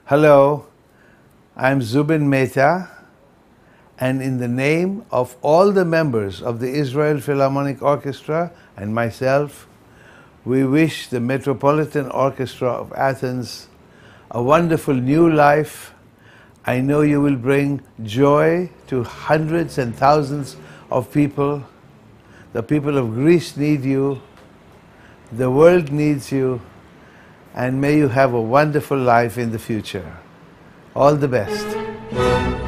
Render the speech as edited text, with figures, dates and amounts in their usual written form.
Hello, I'm Zubin Mehta, and in the name of all the members of the Israel Philharmonic Orchestra and myself, we wish the Metropolitan Orchestra of Athens a wonderful new life. I know you will bring joy to hundreds and thousands of people. The people of Greece need you. The world needs you. And may you have a wonderful life in the future. All the best.